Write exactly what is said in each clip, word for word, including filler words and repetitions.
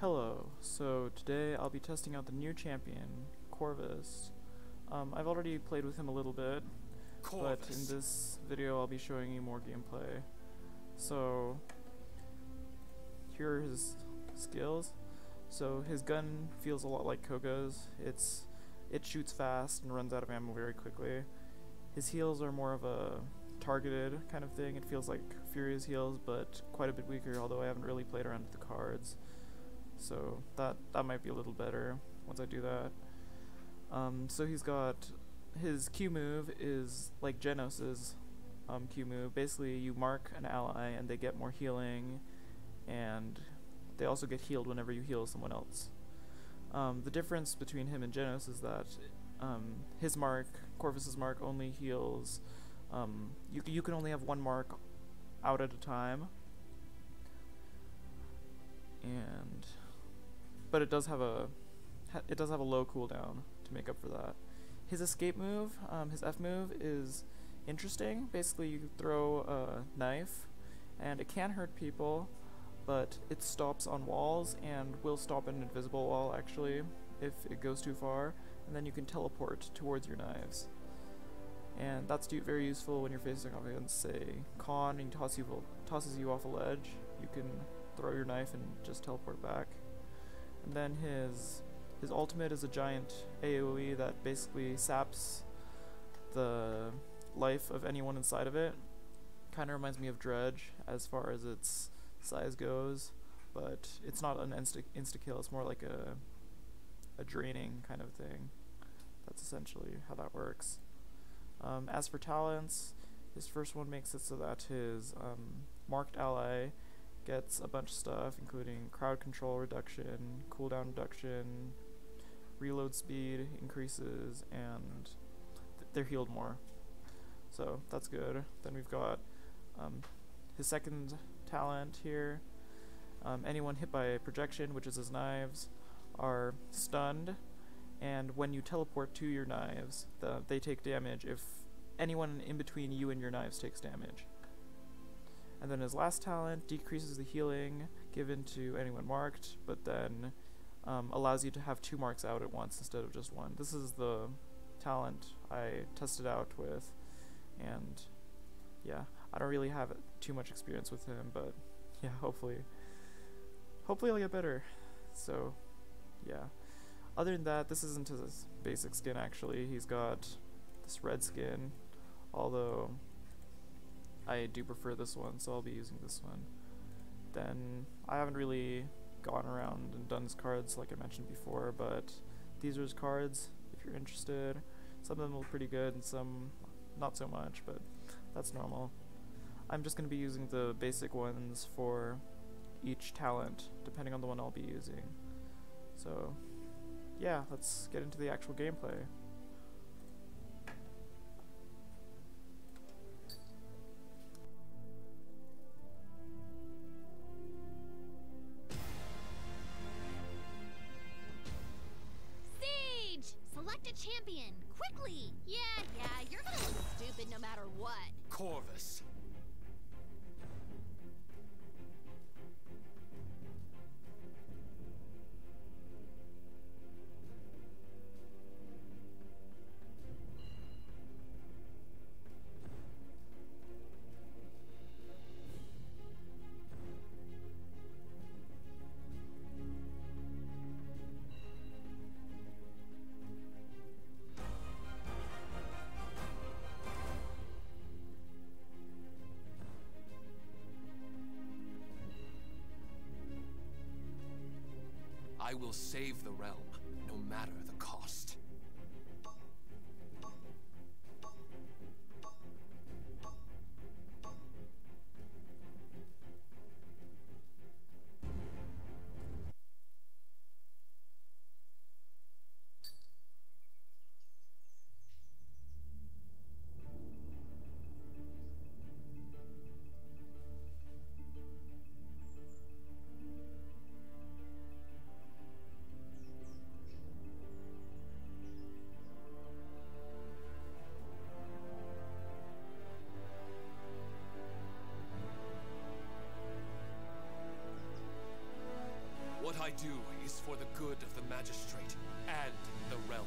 Hello, so today I'll be testing out the new champion, Corvus. Um, I've already played with him a little bit, Corvus. but in this video I'll be showing you more gameplay. So, here are his skills. So his gun feels a lot like Koga's. It's it shoots fast and runs out of ammo very quickly. His heals are more of a targeted kind of thing. It feels like Furious heals, but quite a bit weaker, although I haven't really played around with the cards. So that that might be a little better once I do that. Um, so he's got his Q move is like Genos's um, Q move. Basically, you mark an ally and they get more healing, and they also get healed whenever you heal someone else. Um, the difference between him and Genos is that um, his mark, Corvus's mark, only heals. Um, you you can only have one mark out at a time, and but it does have a ha it does have a low cooldown to make up for that. His escape move, um, his F move, is interesting. Basically, you throw a knife, and it can hurt people, but it stops on walls and will stop an invisible wall actually if it goes too far, and then you can teleport towards your knives. And that's very useful when you're facing off against, say, Khan, and he toss you, tosses you off a ledge. You can throw your knife and just teleport back. And then his his ultimate is a giant A O E that basically saps the life of anyone inside of it. Kind of reminds me of Dredge as far as its size goes, but it's not an insta insta kill. It's more like a a draining kind of thing. That's essentially how that works. Um, as for talents, his first one makes it so that his um, marked ally gets a bunch of stuff, including crowd control reduction, cooldown reduction, reload speed increases, and th they're healed more. So that's good. Then we've got um, his second talent here. Um, anyone hit by projection, which is his knives, are stunned, and when you teleport to your knives, the, they take damage if anyone in between you and your knives takes damage. And then his last talent decreases the healing given to anyone marked, but then um, allows you to have two marks out at once instead of just one. This is the talent I tested out with, and yeah, I don't really have too much experience with him, but yeah, hopefully, hopefully I'll get better. So, yeah. Other than that, this isn't his basic skin actually. He's got this red skin, although I do prefer this one, so I'll be using this one. Then, I haven't really gone around and done his cards like I mentioned before, but these are his cards if you're interested. Some of them look pretty good and some not so much, but that's normal. I'm just going to be using the basic ones for each talent, depending on the one I'll be using. So, yeah, let's get into the actual gameplay. Visage! Select a champion, quickly! Yeah, yeah, you're gonna look stupid no matter what. Corvus. I will save the realm, no matter the cost. I do is for the good of the magistrate and the realm.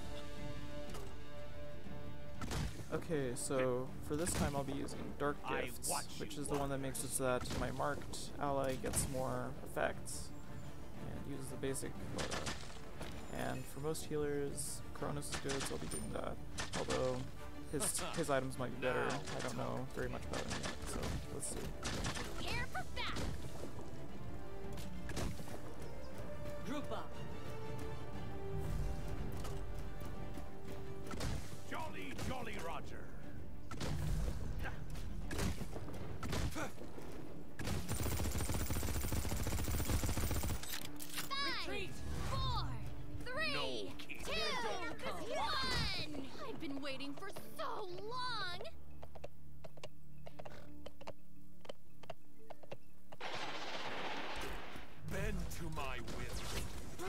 Okay, so for this time I'll be using Dark Gifts, which is the one that makes it so that my marked ally gets more effects and uses the basic loadout. And for most healers, Cronus is good, so I'll be doing that. Although his his items might be better. I don't know very much about him yet, so let's see. Prepare for battle. Group up. Jolly, jolly Roger. Five, Retreat. four, three, No kidding. two, one. I've been waiting for so long. Bend to my will.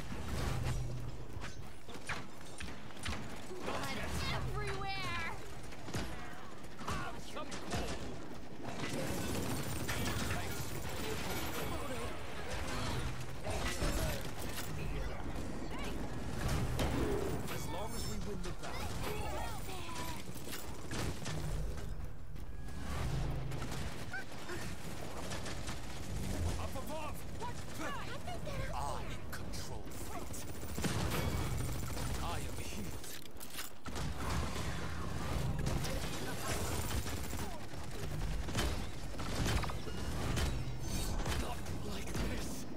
Blood everywhere. Have some coal. As long as we win the battle. Up above. I control fate. I am healed. Not like this.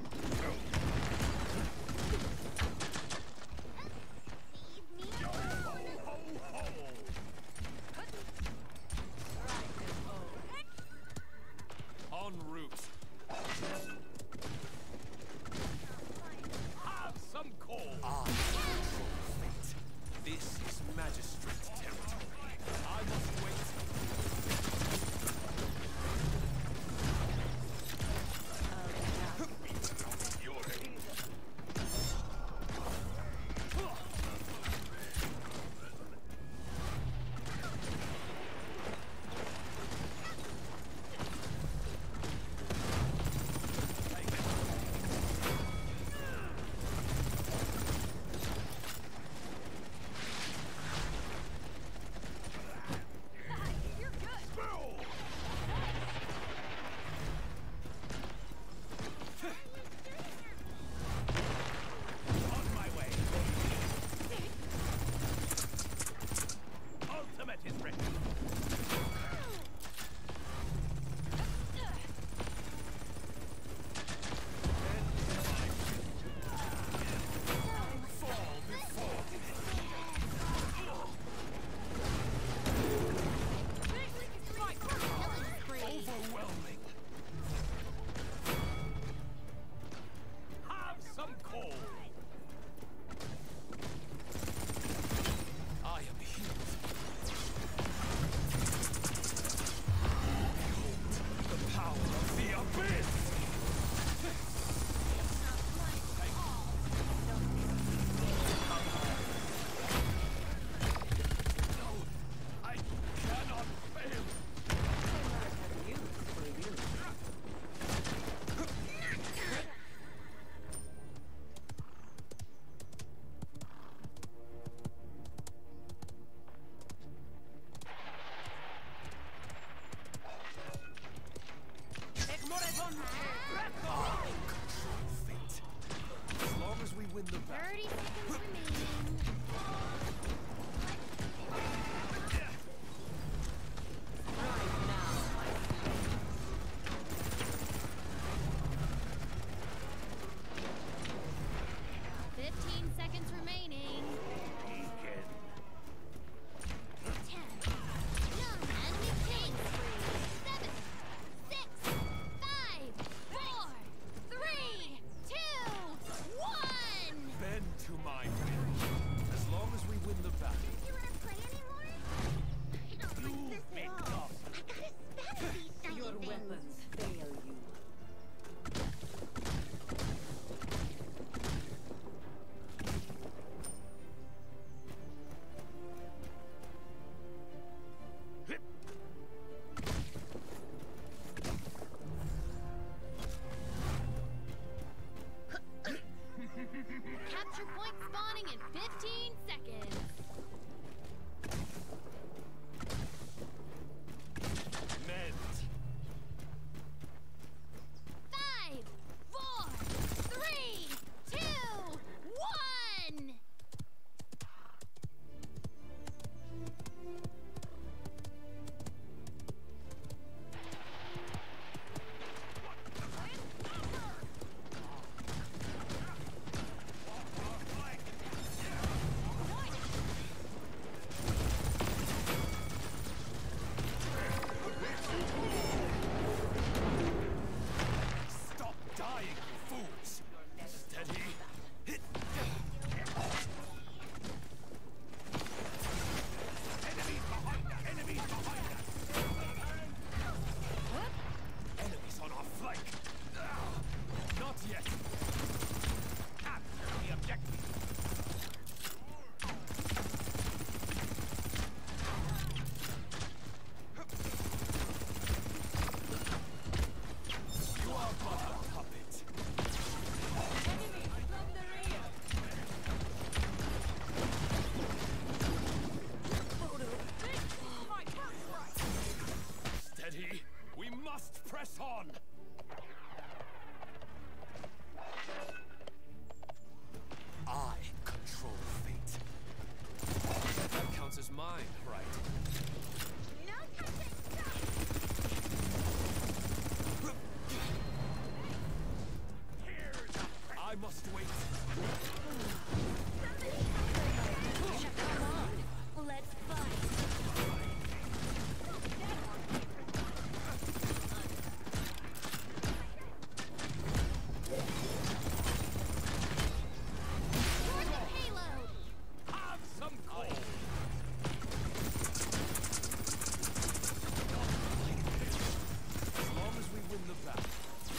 Leave me alone. mine, right? No touching! I must wait. Come on, let's fight. Toward the payload. Have some coal. As long as we win the battle.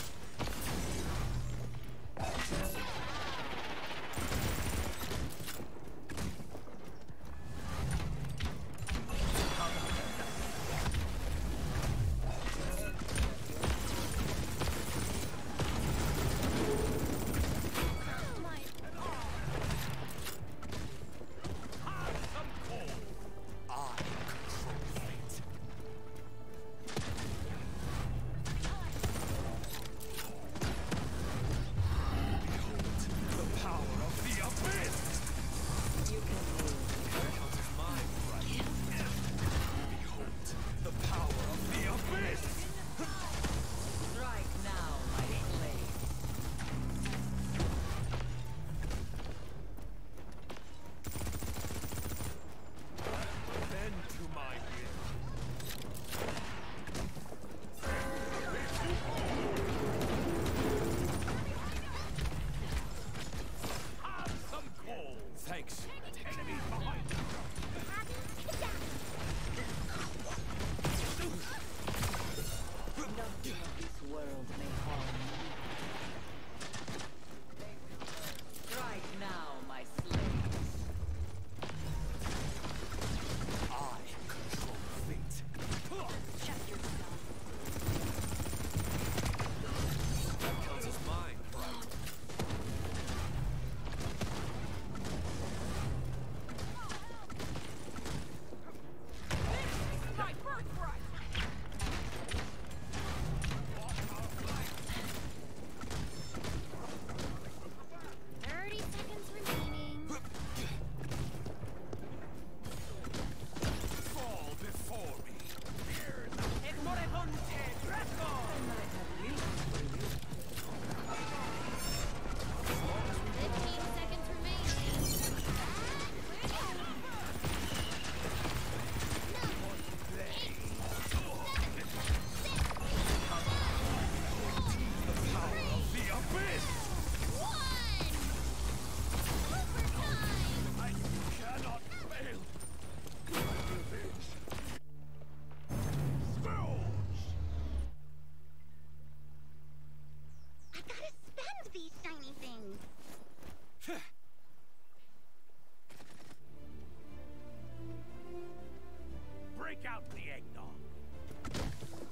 Break out the eggnog.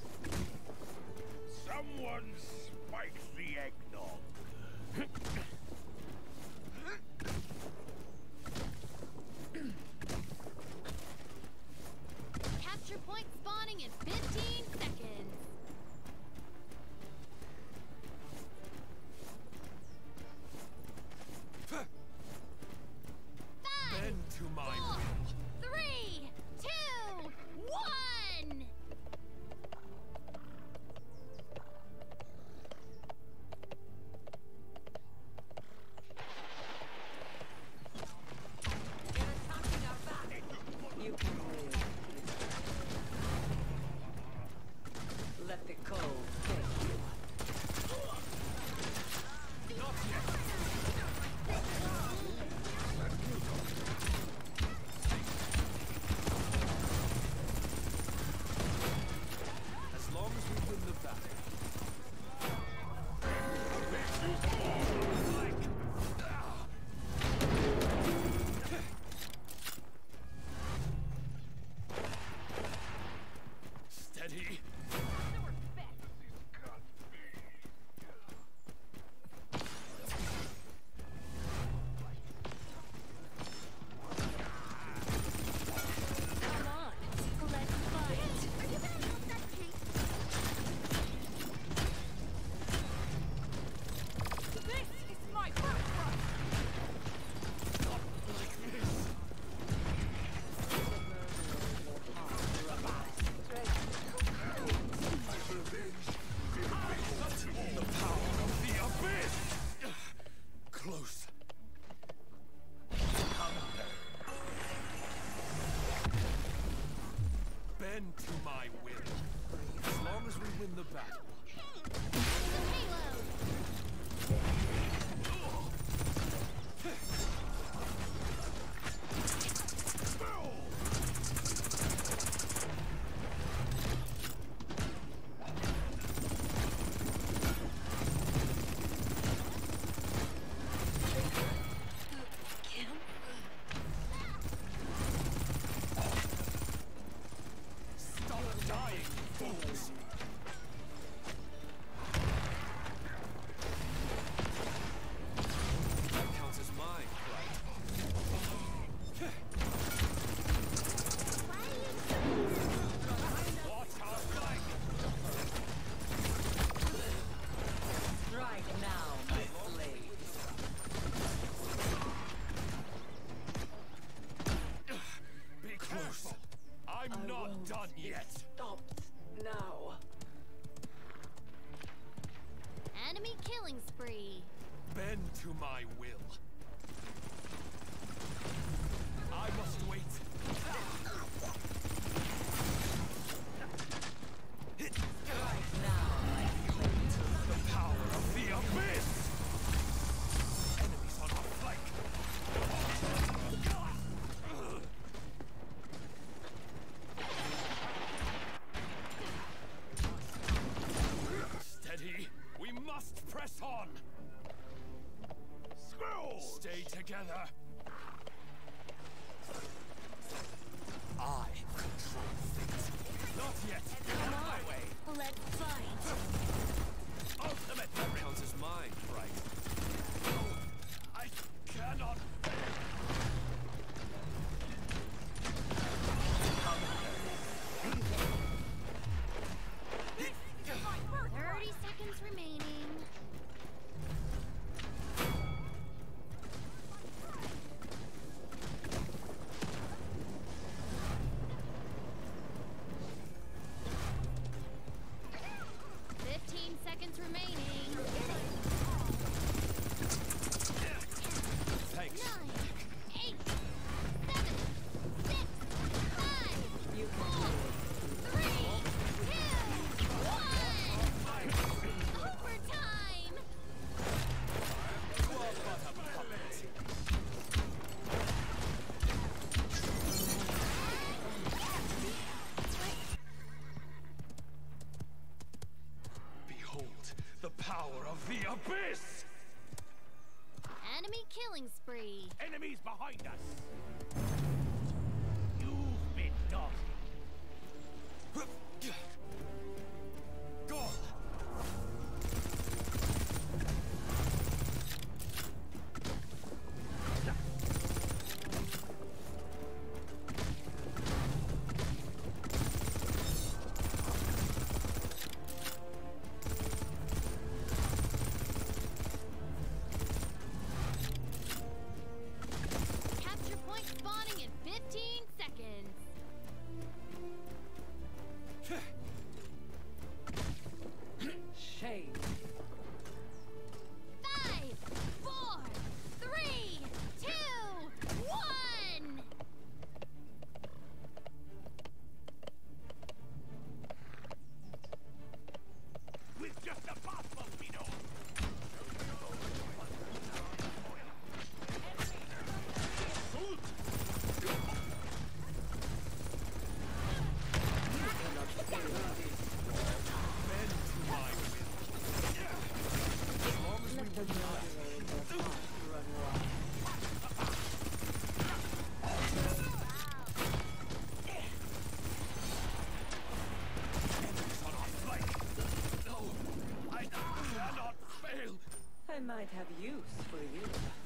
Someone spikes the eggnog. Capture point spawning in fifteen seconds. Five, Bend to my four, will. three, two, one. to my will. As long as we win the battle. The payload. Stop dying, fools! That counts as mine, right? Watch our flank! Strike now, my slaves. Be close. I'm I not won't done yet. Stop now. Enemy killing spree. Bend to my will. I must wait. Strike now, my slaves. The power of the abyss! Enemies on our flank! Steady! We must press on! Scroll! Stay together! I control fate. Not yet! Out of my way! Let's fight. Ultimate that counts as mine, right? I cannot Thirty seconds remaining. Fifteen seconds remaining. Thanks. Nine, eight, seven, six, five, You can four, three, two, one. Overtime. You are but a puppet. Behold the power of the abyss! Enemy killing spree. Enemies behind us! You've been done. Go! Capture point spawning in fifteen seconds. shame. Five, four, three, two, one. With just a possible torpedo! Bend to my will. As long as we Let the win the battle. murderer of the past run wild. Enemies on our flank. No, I cannot fail. I might have use for you.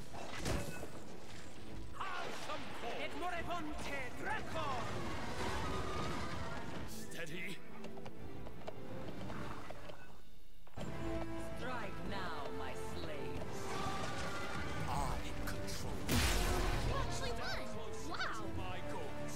Have some coal! Steady. Strike now, my slaves. I control You actually won. Wow. my goals.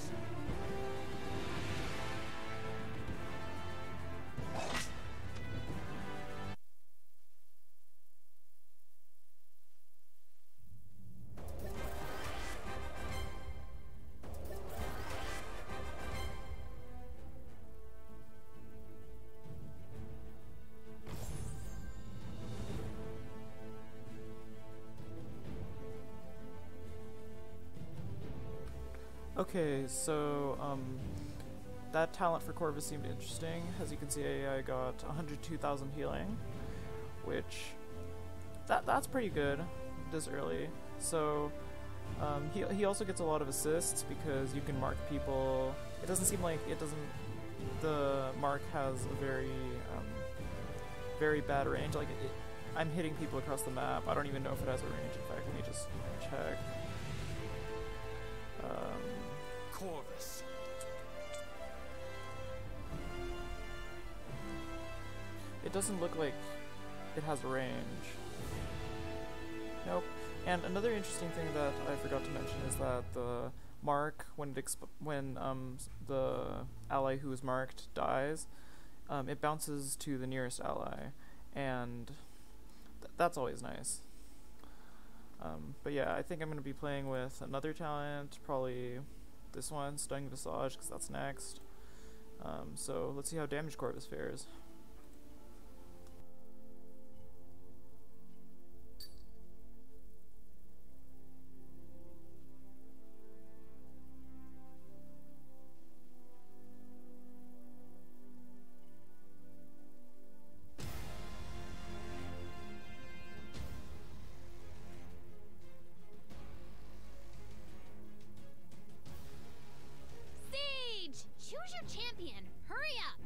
Okay, so um, that talent for Corvus seemed interesting. As you can see, I got one hundred two thousand healing, which that that's pretty good this early. So um, he he also gets a lot of assists because you can mark people. It doesn't seem like it doesn't. The mark has a very um, very bad range. Like it, I'm hitting people across the map. I don't even know if it has a range. In fact, let me just check. Um, Corvus. It doesn't look like it has a range. Nope. And another interesting thing that I forgot to mention is that the mark, when it exp when um the ally who is marked dies, um, it bounces to the nearest ally, and th that's always nice. Um, but yeah, I think I'm going to be playing with another talent, probably this one, Stunning Visage, because that's next. Um, so let's see how Damage Corvus fares. Choose your champion. Hurry up.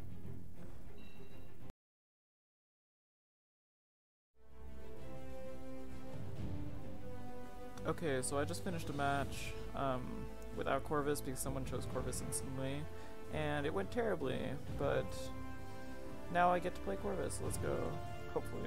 Okay, so I just finished a match um, without Corvus because someone chose Corvus instantly, and it went terribly, but now I get to play Corvus. Let's go, hopefully.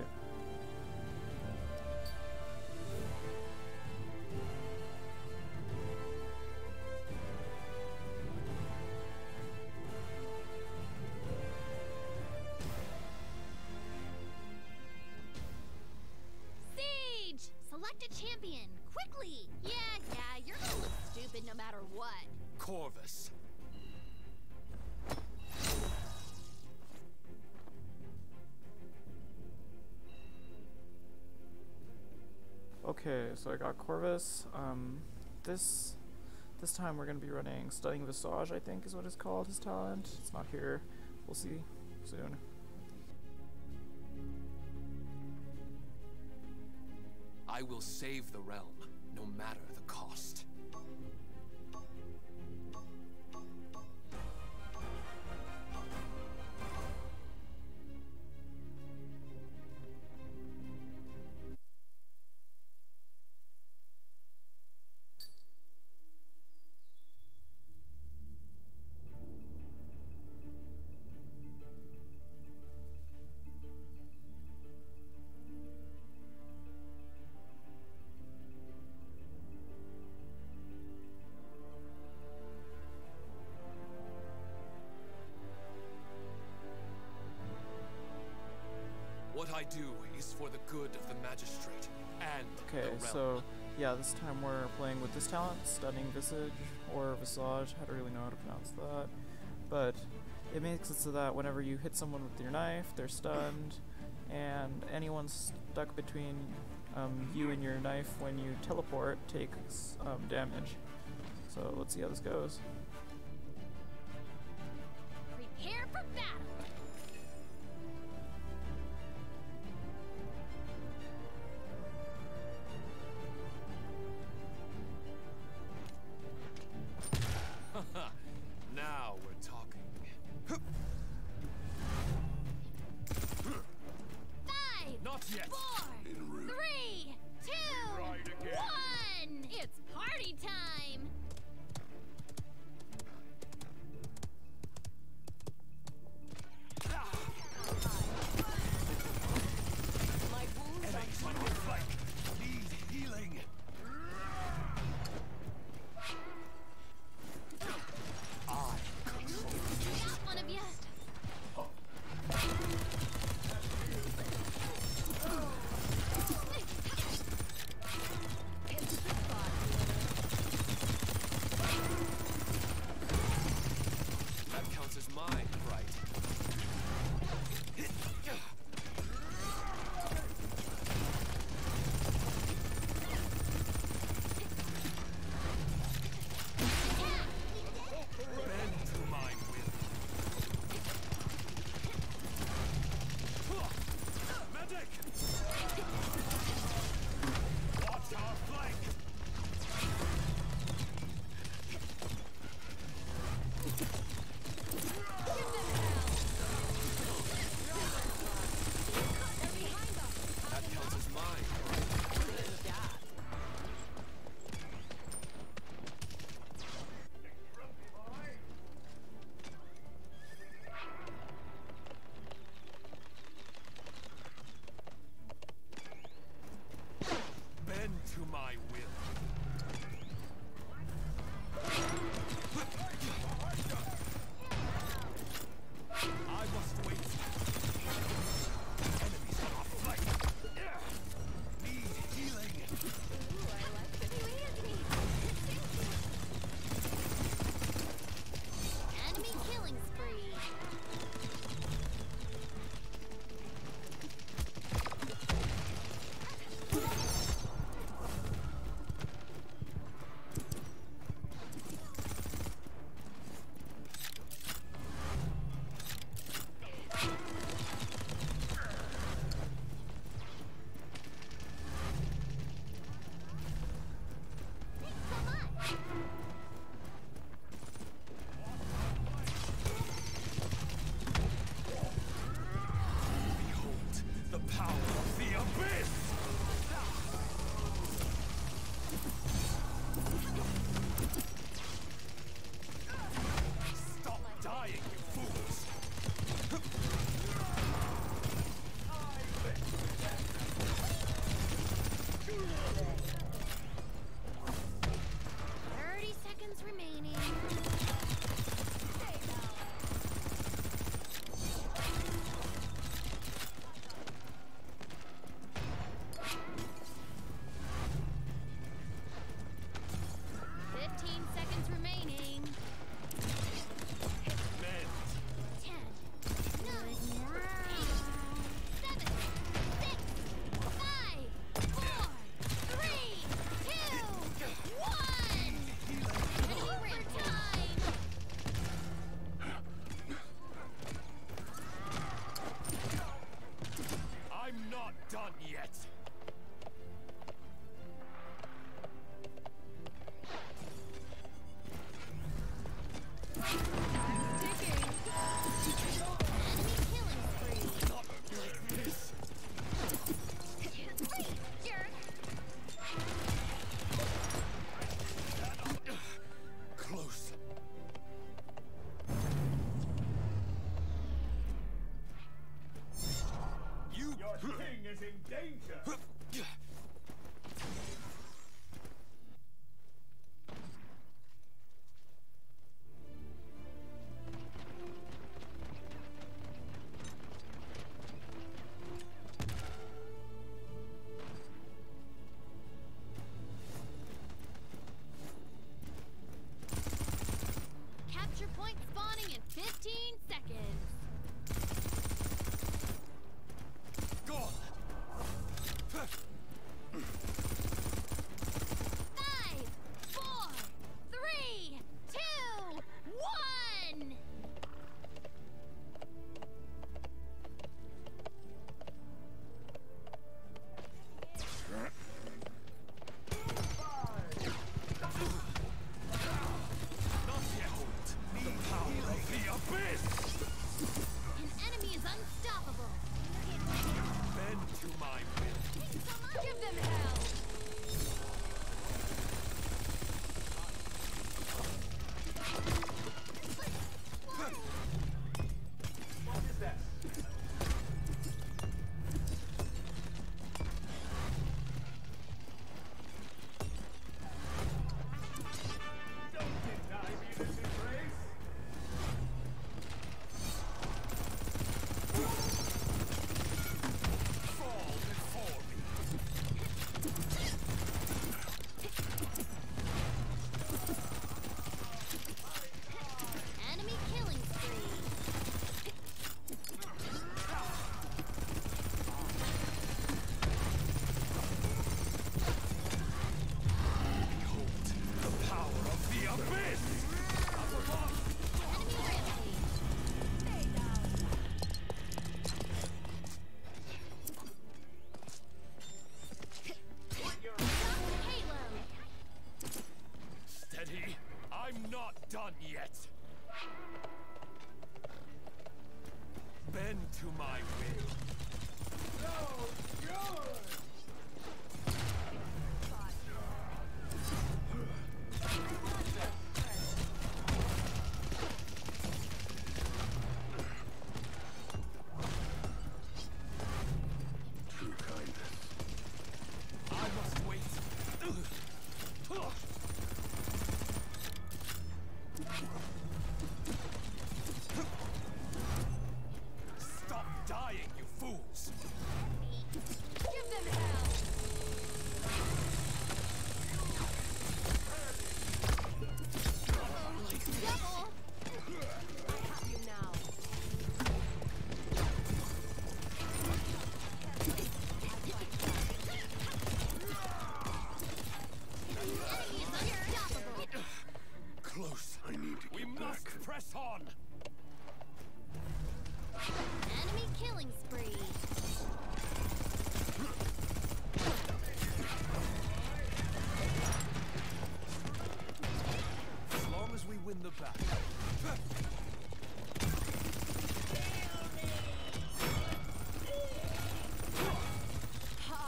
Select a champion, quickly! Yeah, yeah, you're gonna look stupid no matter what. Corvus. Okay, so I got Corvus. Um, this this time we're gonna be running Stunning Visage, I think is what it's called, his talent. It's not here. We'll see soon. I will save the realm, no matter the cost. What I do is for the good of the magistrate and Okay, the realm. so yeah, this time we're playing with this talent, Stunning Visage, or Visage, I don't really know how to pronounce that, but it makes it so that whenever you hit someone with your knife, they're stunned, and anyone stuck between um, you and your knife when you teleport takes um, damage. So let's see how this goes. Prepare for battle! Now we're talking. Five, Not yet. four, three, two, Right again. one! It's party time! My wounds Enemies on your flank. Need healing. I control. Got one of you. That counts as mine, right? point spawning in fifteen seconds. Go! Five, four, three, two, one! Not yet! The power of the abyss! An enemy is unstoppable. Bend to my will. Give them hell! What is that? Don't deny me this embrace! Fall before me! Enemy killing spree. Behold the power of the abyss! Enemy rampage. Stay down. Halo. Steady! I'm not done yet! Bend to my will. No, good! True kindness. I must wait. Stop dying, you fools! Give them hell! Double! I have you now. Enemy is unstoppable. Close. I need to get We must press on. Enemy killing spree. As long as we win the battle. How?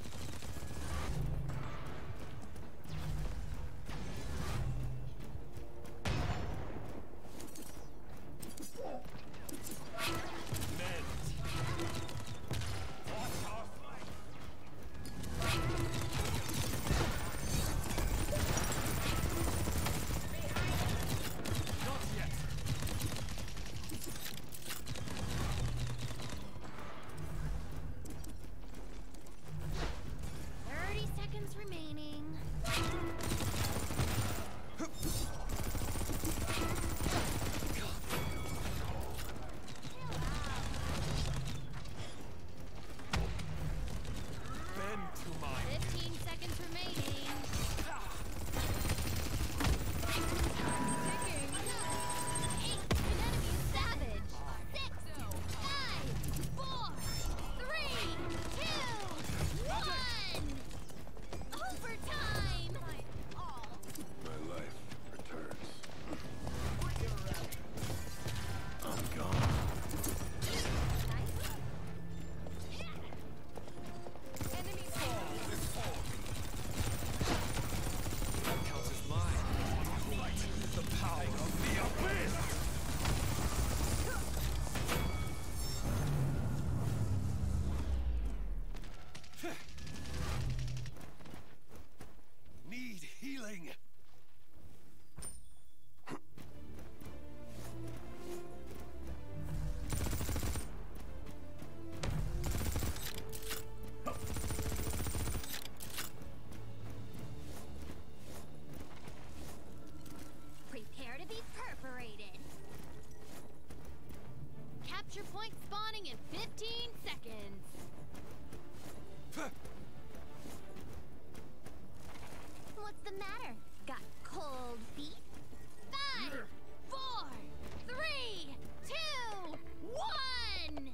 Men. Watch our flank. Not spawning in fifteen seconds. What's the matter? Got cold feet? Five, four, three, two, one!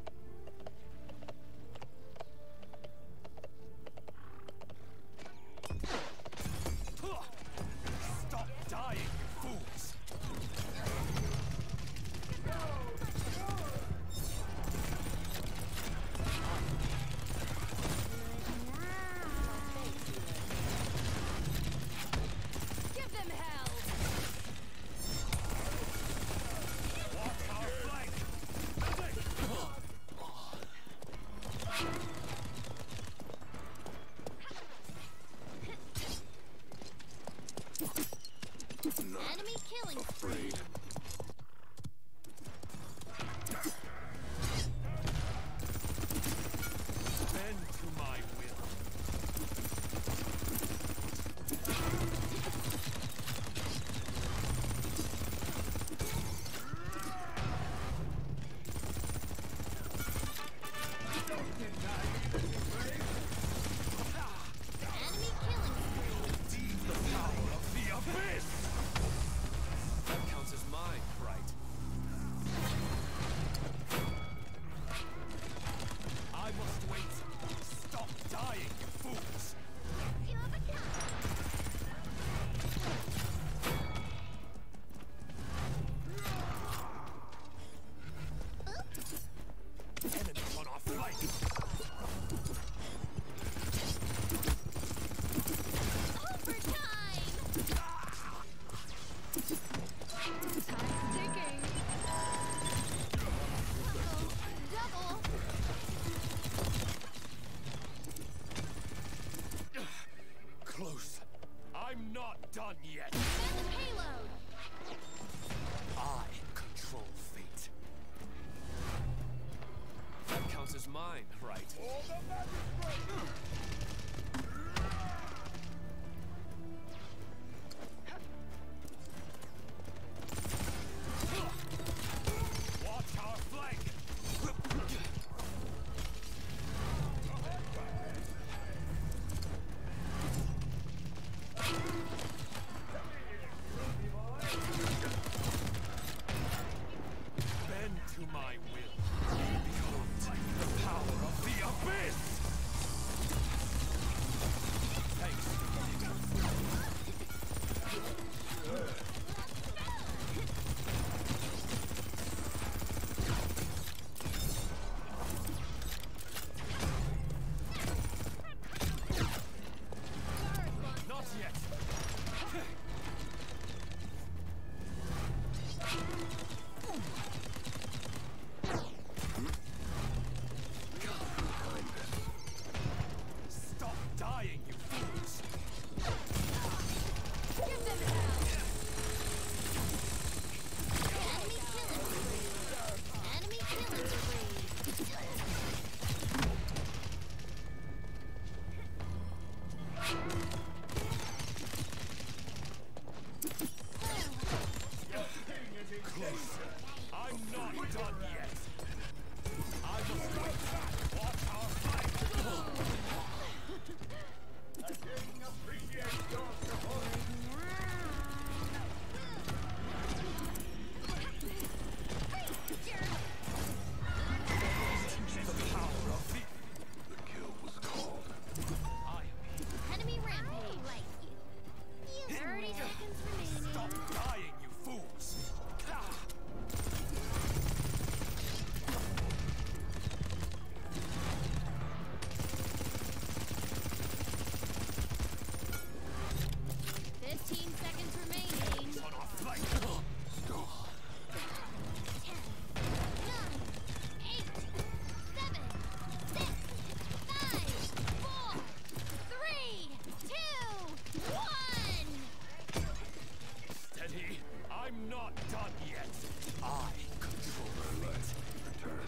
Stop dying, you fools! Give them hell! Watch our flank! Enemy killing spree. Bend to my will. Enemy killing spree. The power of the abyss! That counts as mine, right? I must wait. Stop dying, you fools! Enemies on our flank! Overtime! Time's ticking. Double! Close. I'm not done yet. And the payload! I control fate. That counts as mine, right? Watch our flank! Bend to my will. Behold the power of the abyss! Thanks. Not yet. Stop dying, you fools! Give them hell! Enemy killing spree. Enemy killing spree. Closer. I'm not done yet. I must wait. Watch our flank. The power of the... The kill was called. I am Enemy rampage. Like you. thirty seconds remaining. Stop dying, you fools! Ah! Fifteen seconds remaining. On our flank! Stop. Ten, nine, eight, seven, six, five, four, three, two, one. Steady. I'm not done yet. I control fate. Return.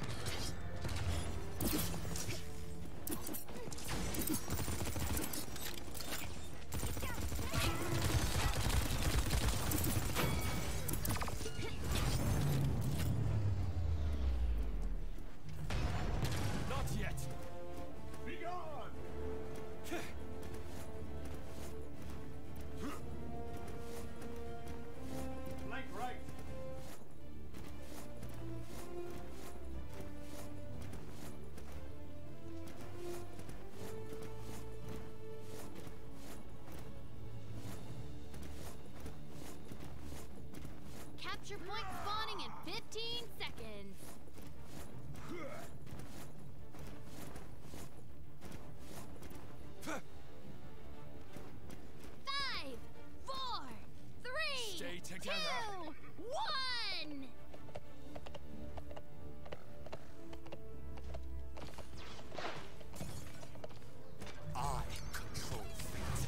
Capture point spawning in fifteen seconds. Five, four, three, Stay together. two, one. I control fate.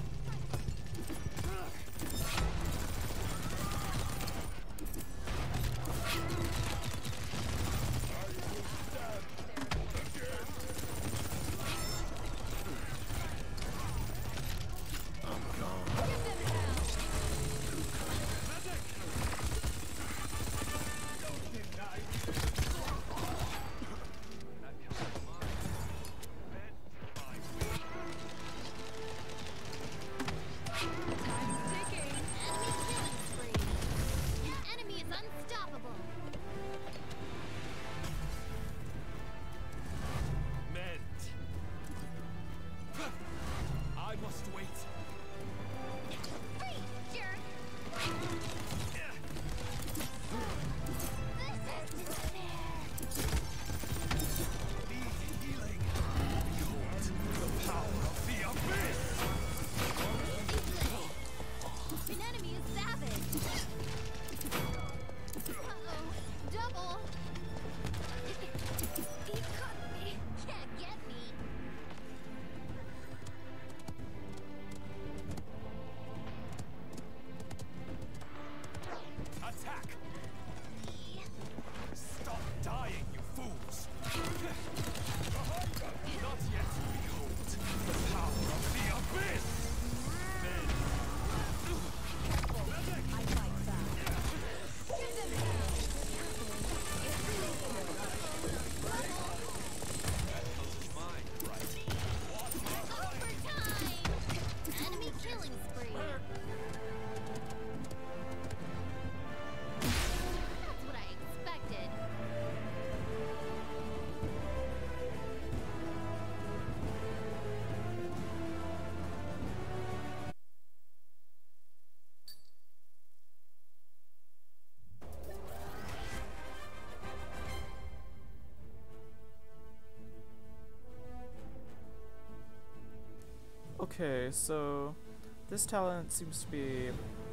Okay, so this talent seems to be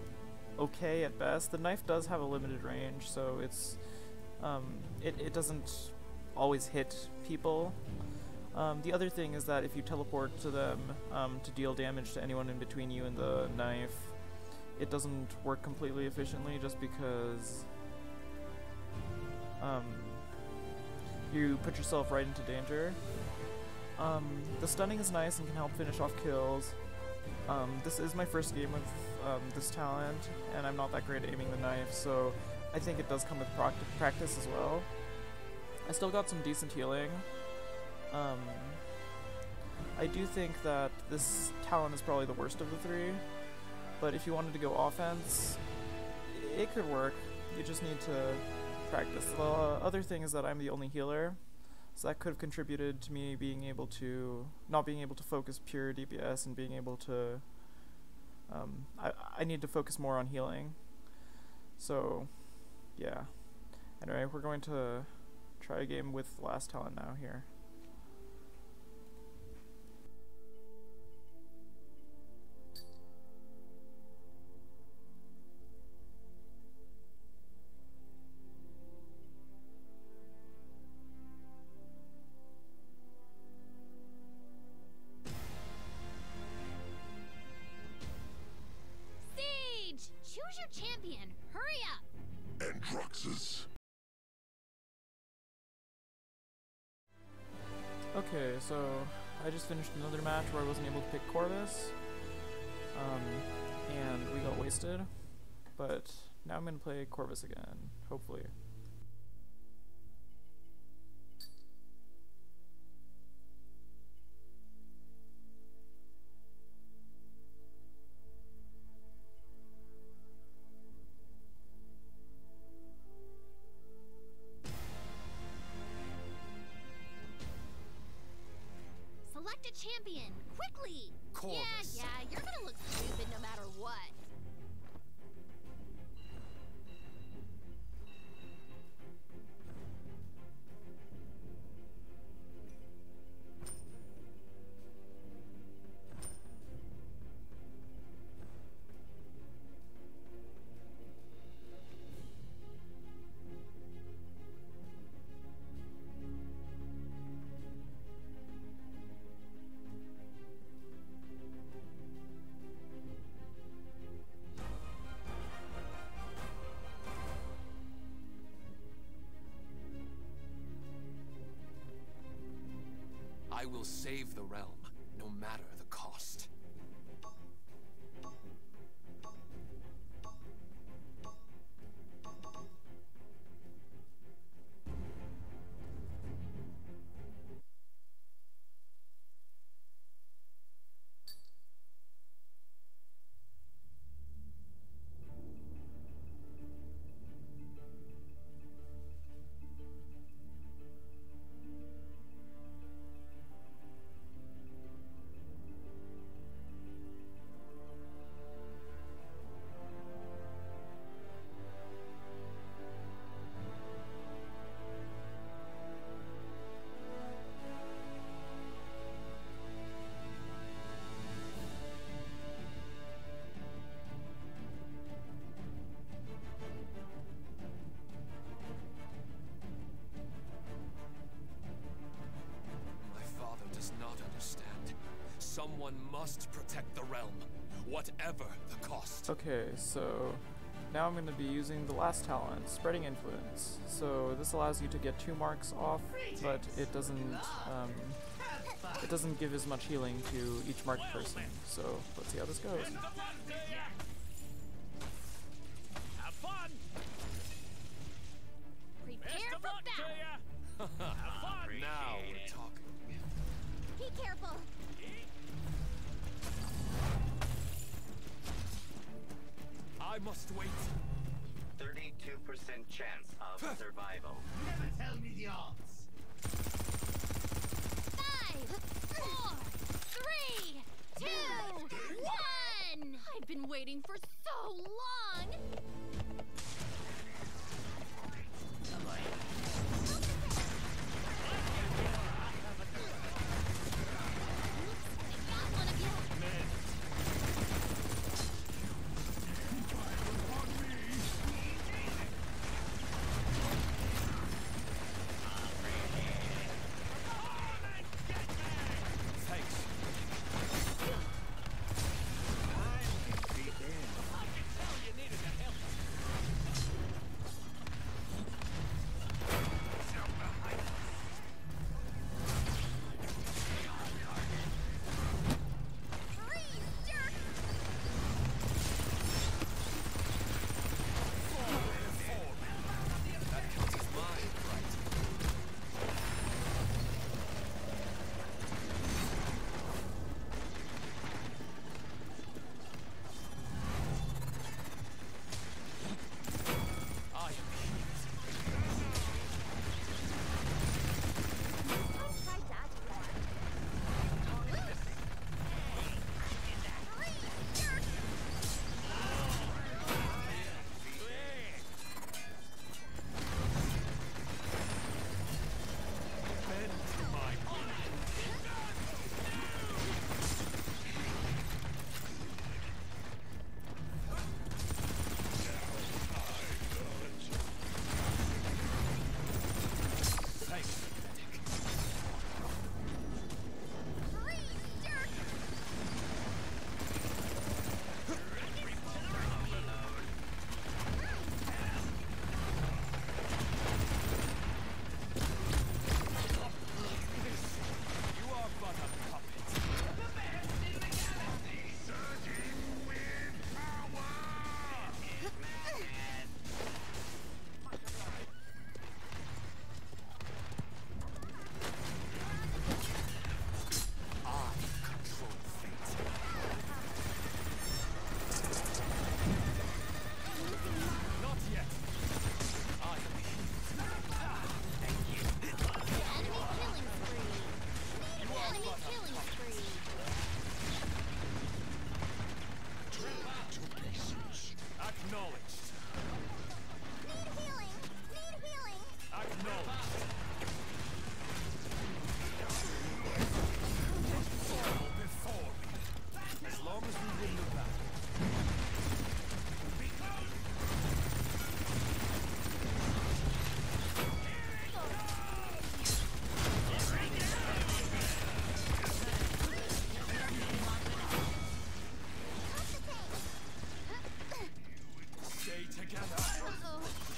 okay at best. The knife does have a limited range, so it's um, it, it doesn't always hit people. Um, the other thing is that if you teleport to them um, to deal damage to anyone in between you and the knife, it doesn't work completely efficiently just because um, you put yourself right into danger. Um, the stunning is nice and can help finish off kills. Um, this is my first game with um, this talent, and I'm not that great at aiming the knife, so I think it does come with proct practice as well. I still got some decent healing. Um, I do think that this talent is probably the worst of the three, but if you wanted to go offense, it could work. You just need to practice. The other thing is that I'm the only healer, so that could have contributed to me being able to, not being able to focus pure D P S and being able to, um, I, I need to focus more on healing. So, yeah. Anyway, we're going to try a game with last talent now here. Choose your champion. Hurry up. Androxus. Okay, so I just finished another match where I wasn't able to pick Corvus, um, and we got wasted, but now I'm going to play Corvus again, hopefully. Select a champion, quickly! Corvus. Yeah, yeah, you're gonna look stupid no matter what. I will save the realm, no matter the cost. Someone must protect the realm, whatever the cost. Okay, so now I'm going to be using the last talent, Spreading Influence. So this allows you to get two marks off, but it doesn't um, it doesn't give as much healing to each marked person. So let's see how this goes. Have fun. Prepare for battle. Have fun. Now we're talking. Be careful. I must wait. thirty-two percent chance of survival. Never tell me the odds. Five, four, three, two, one. I've been waiting for so long. Oops, I got one of you.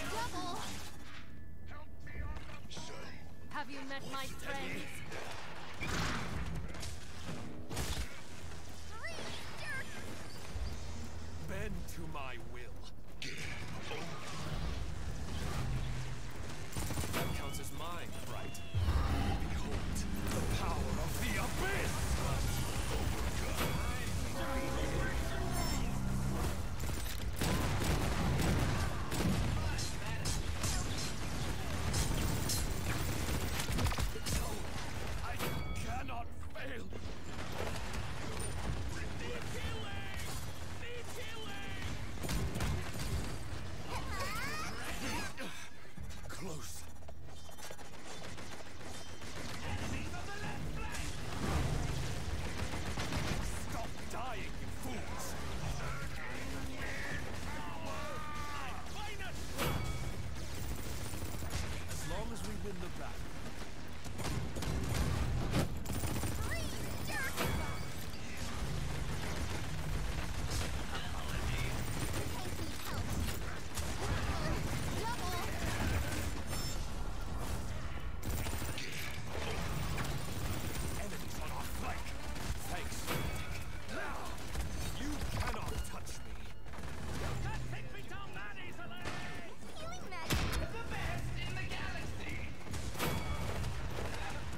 Have you met my friends? Bend to my will. That counts as mine, right? Behold, the power of the abyss! I cannot fail! Need healing! Need healing! Close. Stop dying, you fools! As long as we win the battle. Enemies on our flank. Thanks. You cannot touch me. You can't take me down that easily! Healing magic. The best in the galaxy!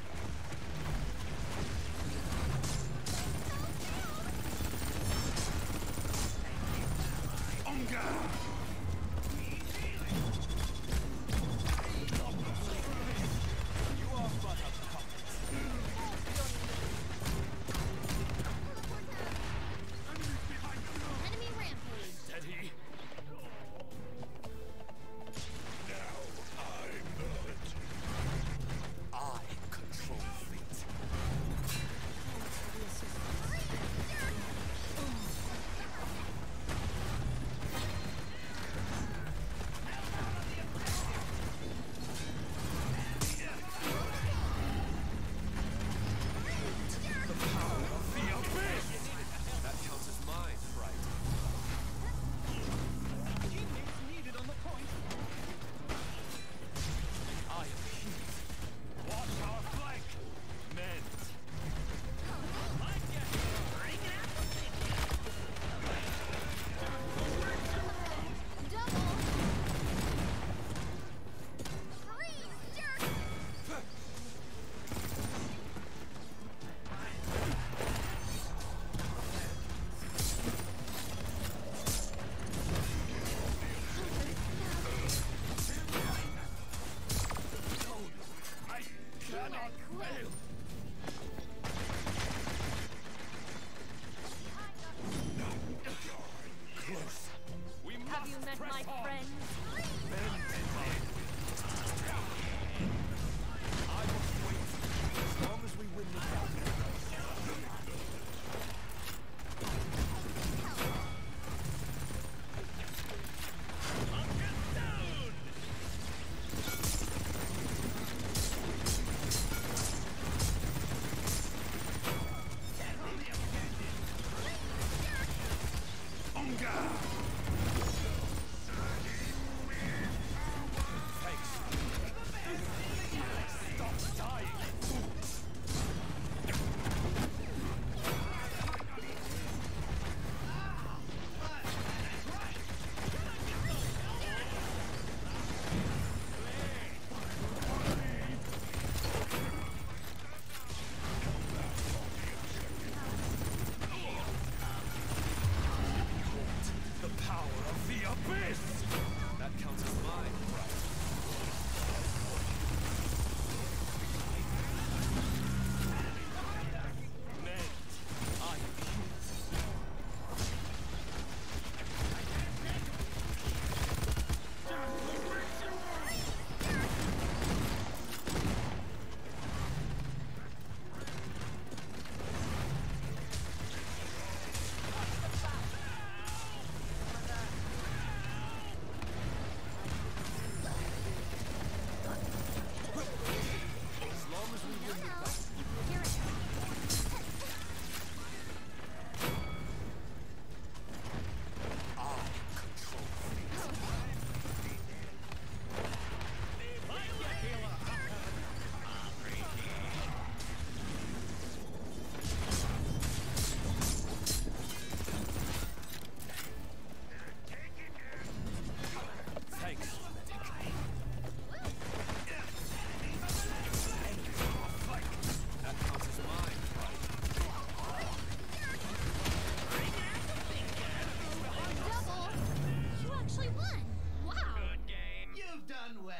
done well.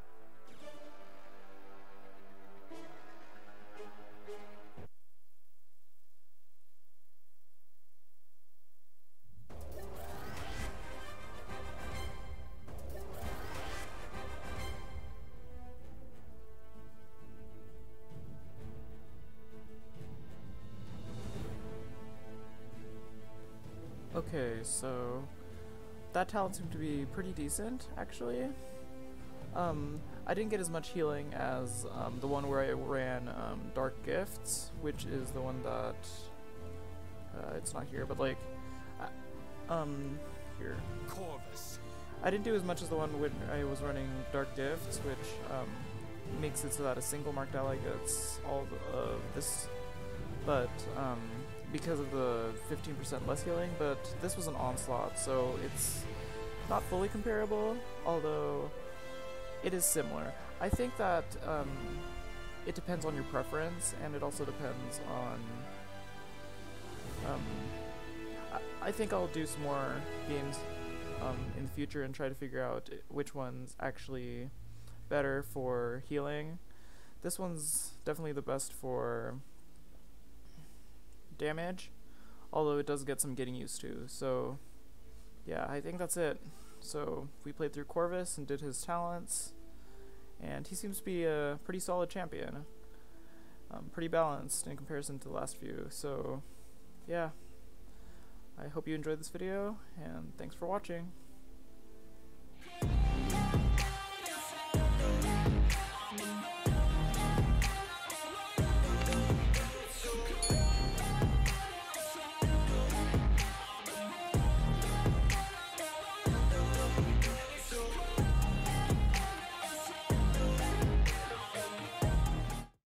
Okay, so that talent seemed to be pretty decent, actually. Um, I didn't get as much healing as um, the one where I ran um, Dark Gifts, which is the one that uh, it's not here, but like, uh, um, here. Corvus. I didn't do as much as the one when I was running Dark Gifts, which um, makes it so that a single marked ally gets all of uh, this, but um, because of the fifteen percent less healing, but this was an onslaught, so it's not fully comparable, although it is similar. I think that um, it depends on your preference, and it also depends on... Um, I, I think I'll do some more games um, in the future and try to figure out which one's actually better for healing. This one's definitely the best for damage, although it does get some getting used to. So yeah, I think that's it. So we played through Corvus and did his talents, and he seems to be a pretty solid champion, um, pretty balanced in comparison to the last few. So yeah, I hope you enjoyed this video, and thanks for watching.